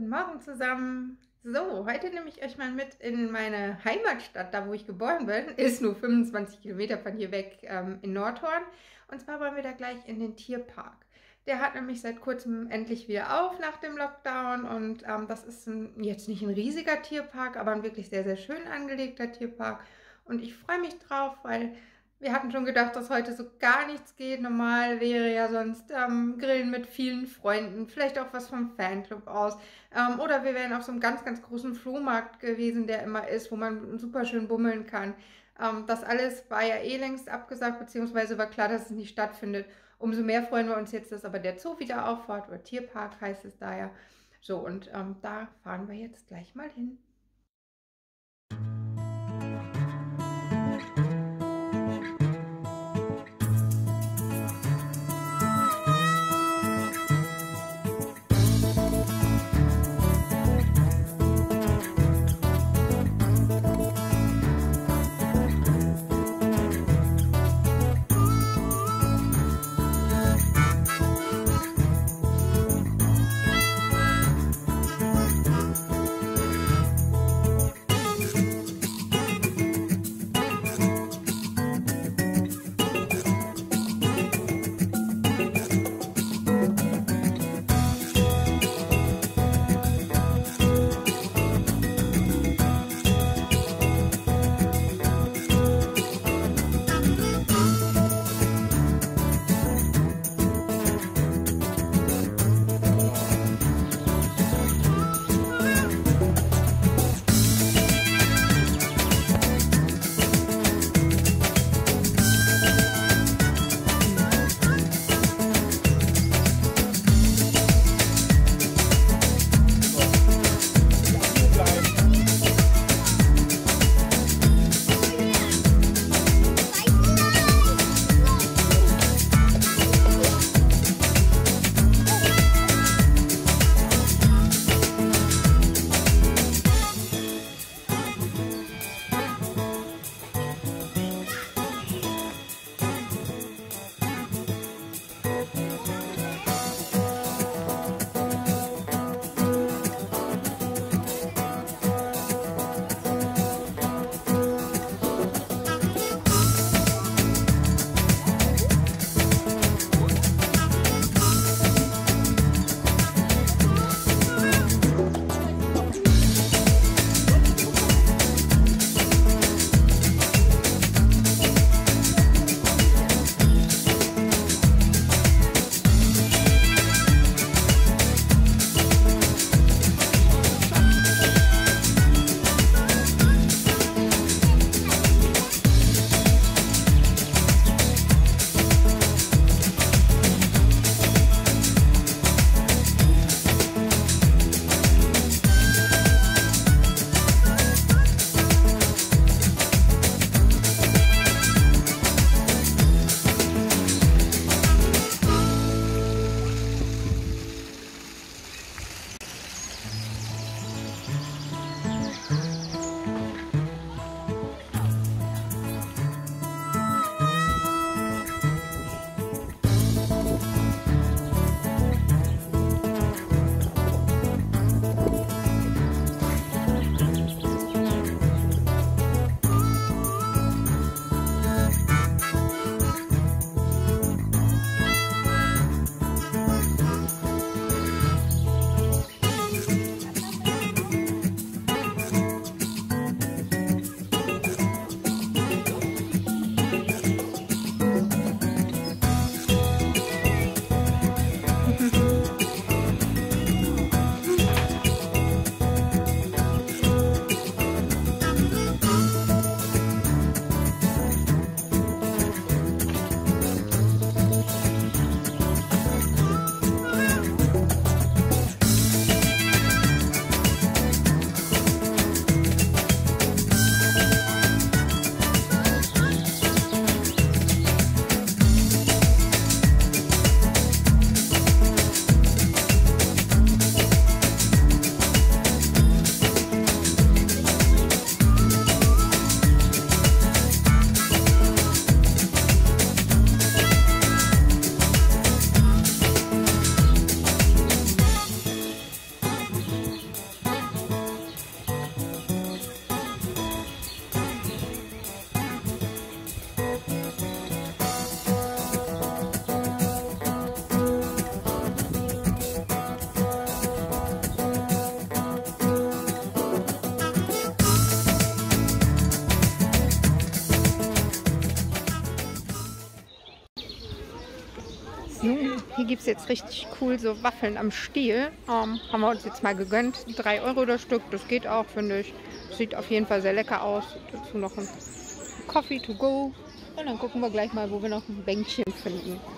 Guten Morgen zusammen. So, heute nehme ich euch mal mit in meine Heimatstadt, da wo ich geboren bin. Ist nur 25 Kilometer von hier weg in Nordhorn. Und zwar wollen wir da gleich in den Tierpark. Der hat nämlich seit kurzem endlich wieder auf nach dem Lockdown. Und das ist jetzt nicht ein riesiger Tierpark, aber ein wirklich sehr, sehr schön angelegter Tierpark. Und ich freue mich drauf, weil wir hatten schon gedacht, dass heute so gar nichts geht. Normal wäre ja sonst Grillen mit vielen Freunden, vielleicht auch was vom Fanclub aus. Oder wir wären auf so einem ganz, ganz großen Flohmarkt gewesen, der immer ist, wo man super schön bummeln kann. Das alles war ja längst abgesagt, beziehungsweise war klar, dass es nicht stattfindet. Umso mehr freuen wir uns jetzt, dass aber der Zoo wieder auffahrt, oder Tierpark heißt es da ja. So, und da fahren wir jetzt gleich mal hin. Hier gibt es jetzt richtig cool so Waffeln am Stiel. Haben wir uns jetzt mal gegönnt. 3 Euro das Stück, das geht auch, finde ich. Sieht auf jeden Fall sehr lecker aus. Dazu noch ein Coffee to go. Und dann gucken wir gleich mal, wo wir noch ein Bänkchen finden.